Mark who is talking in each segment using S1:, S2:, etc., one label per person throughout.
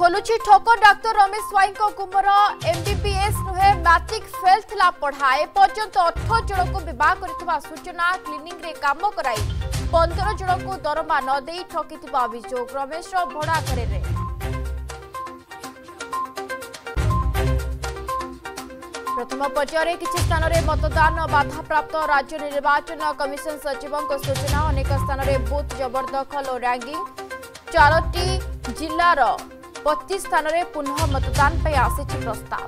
S1: खोलुची ठोकर डाक्तर रमेश स्वाई गुमर एमबीबीएस नुहे मैट्रिक फेल थिला पढ़ा एपर्यंत 18 जन को विवाह कर सूचना क्लिनिक रे काम कराई 15 जन को दरमा न दे ठकी अभियोग रमेश भड़ा घरे रे। प्रथम पर्यायर किसी स्थान में मतदान बाधा प्राप्त राज्य निर्वाचन कमिशन सचिवों सूचना अनेक स्थान में बूथ जबरदखल और रैंकिंग 4टी जिलार 25 स्थान में पुनः मतदान पर आसी प्रस्ताव।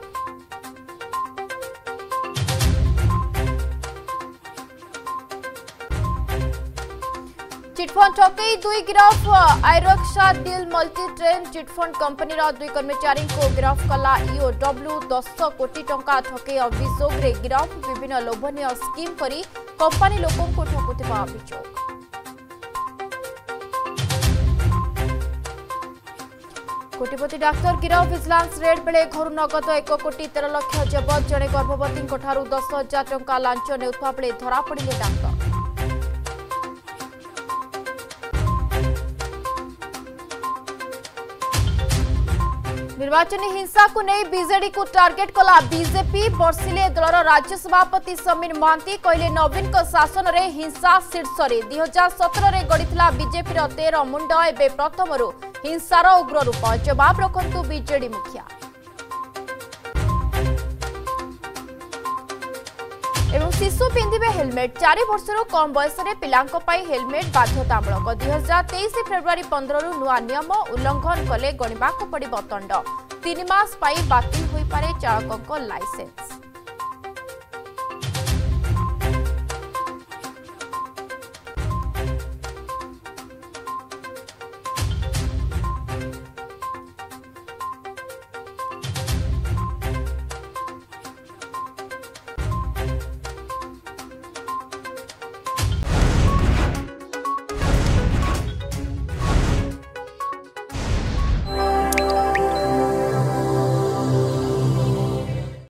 S1: चिटफंड ठकई 2 गिरफ आयरक्सा deal multi train chit fund company 2 कर्मचारी को गिरफ कला ईओडब्ल्यू 10 कोटी टंका ठकई अभियोग रे गिरफ विभिन्न लोभनीय स्कीम करी कंपनी लोकों को ठकुथिबा अभियोग। कोटिपति डाक्तर गिरफ विजिलेंस रेड बेले घर नगद 1 कोटी 13 लाख जबत जड़े गर्भवती 10,000 टंका लांच नेउथवा बेले धरा पड़िले डाक्तर। निर्वाचन हिंसा को नहीं बीजेडी को टार्गेट कला बीजेपी बर्षिले दलर राज्य सभापति समीर महांती कहले नवीन को शासन रे हिंसा शीर्ष रे 2017 रे गढ़िथिला बीजेपी रो 13 मुंड एबे प्रथमरु हिंसार उग्र रूप जवाब रखंतु बीजेडी मुखिया। एवं शिशु पिंधिबे हेलमेट 4 वर्षर कम बयस रे पिलांको पाई हेलमेट बाध्यतामूलक 2023 फेब्रुआरी 15 रु नुआ नियम उल्लंघन कले गणिबाक पड़िबो दंड 3 मास पाई बातिल होई पारे चालकक लाइसेंस।